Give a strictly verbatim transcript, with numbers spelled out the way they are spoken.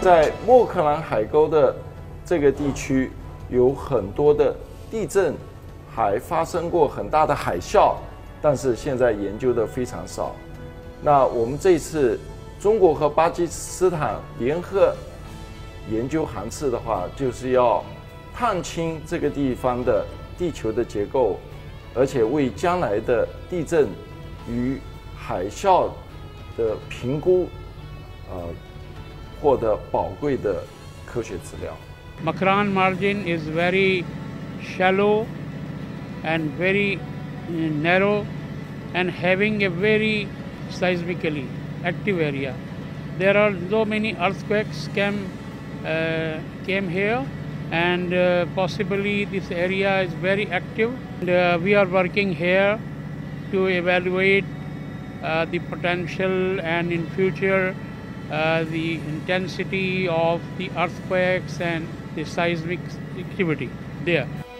在莫克兰海沟的这个地区，有很多的地震，还发生过很大的海啸，但是现在研究的非常少。那我们这次中国和巴基斯坦联合研究航次的话，就是要探清这个地方的地球的结构，而且为将来的地震与海啸的评估，呃，获得宝贵的科学资料。 Makran margin is very shallow and very narrow and having a very seismically active area. There are so many earthquakes came uh, came here, and uh, possibly this area is very active. And, uh, we are working here to evaluate uh, the potential and in future uh, the intensity of the earthquakes and the seismic activity there.